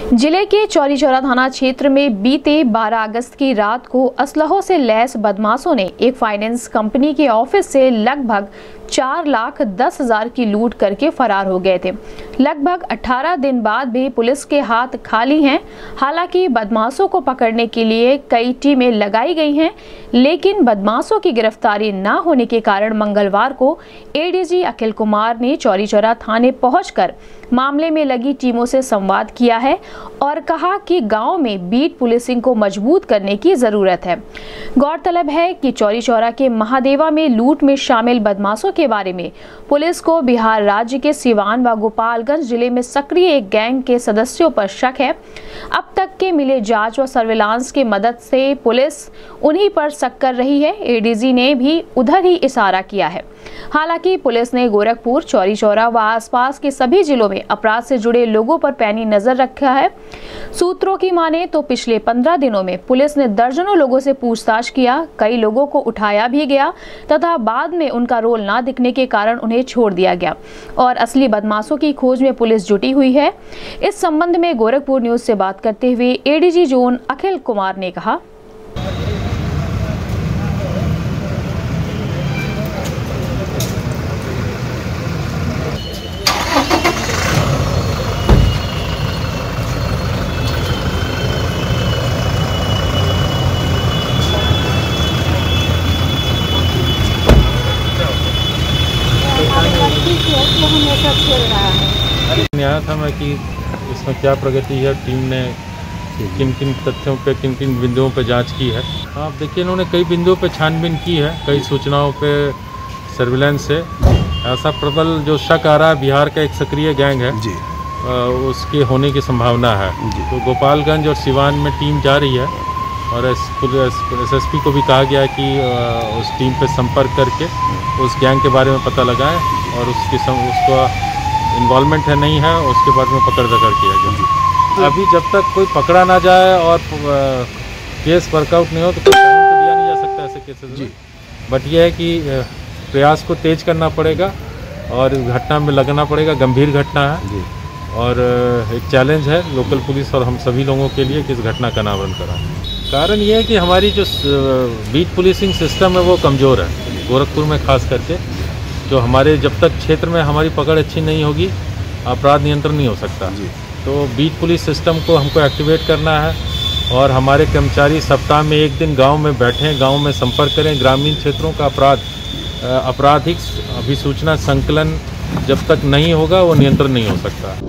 जिले के चौरी चौरा थाना क्षेत्र में बीते 12 अगस्त की रात को असलहों से लैस बदमाशों ने एक फाइनेंस कंपनी के ऑफिस से लगभग 4,10,000 की लूट करके फरार हो गए थे। लगभग 18 दिन बाद भी पुलिस के हाथ खाली हैं। हालांकि बदमाशों को पकड़ने के लिए कई टीमें लगाई गई हैं, लेकिन बदमाशों की गिरफ्तारी न होने के कारण मंगलवार को एडीजी अखिल कुमार ने चौरी चौरा थाने पहुंचकर मामले में लगी टीमों से संवाद किया है और कहा कि गांव में बीट पुलिसिंग को मजबूत करने की जरूरत है। गौरतलब है कि चौरी चौरा के महादेवा में लूट में शामिल बदमाशों के बारे में पुलिस को बिहार राज्य के सिवान व गोपालगंज जिले में सक्रिय एक गैंग के सदस्यों पर शक है। अब तक के मिले जांच व सर्विलांस की मदद से पुलिस उन्हीं पर शक कर रही है। एडीजी ने भी उधर ही इशारा किया है। हालांकि पुलिस ने गोरखपुर, चौरी चौरा व आसपास के सभी जिलों में अपराध से जुड़े लोगों पर पैनी नजर रखा है। सूत्रों की माने तो पिछले 15 दिनों में पुलिस ने दर्जनों लोगों से पूछताछ किया। कई लोगों को उठाया भी गया तथा बाद में उनका रोल ना दिखने के कारण उन्हें छोड़ दिया गया और असली बदमाशों की खोज में पुलिस जुटी हुई है। इस संबंध में गोरखपुर न्यूज से बात करते हुए एडीजी जोन अखिल कुमार ने कहा, आया था मैं कि इसमें क्या प्रगति है, टीम ने किन किन तथ्यों पे, किन किन बिंदुओं पे जांच की है। आप देखिए, इन्होंने कई बिंदुओं पे छानबीन की है, कई सूचनाओं पे सर्विलांस से ऐसा प्रबल जो शक आ रहा है बिहार का एक सक्रिय गैंग है जी। उसके होने की संभावना है। तो गोपालगंज और सिवान में टीम जा रही है और एसएसपी को भी कहा गया है कि उस टीम पे संपर्क करके उस गैंग के बारे में पता लगाएं और उसका इन्वॉल्वमेंट है नहीं है उसके बाद में पकड़ दकड़ किया जाए। अभी जब तक कोई पकड़ा ना जाए और केस वर्कआउट नहीं हो तो कोई कानून तो दिया नहीं जा सकता ऐसे केसेस में। बट ये है कि प्रयास को तेज करना पड़ेगा और घटना में लगना पड़ेगा। गंभीर घटना है और एक चैलेंज है लोकल पुलिस और हम सभी लोगों के लिए कि इस घटना का अनावरण कराएं। कारण ये है कि हमारी जो बीट पुलिसिंग सिस्टम है वो कमज़ोर है। गोरखपुर में खास करके जो हमारे जब तक क्षेत्र में हमारी पकड़ अच्छी नहीं होगी अपराध नियंत्रण नहीं हो सकता। तो बीट पुलिस सिस्टम को हमको एक्टिवेट करना है और हमारे कर्मचारी सप्ताह में एक दिन गांव में बैठें, गांव में संपर्क करें। ग्रामीण क्षेत्रों का आपराधिक अभिसूचना संकलन जब तक नहीं होगा वो नियंत्रण नहीं हो सकता।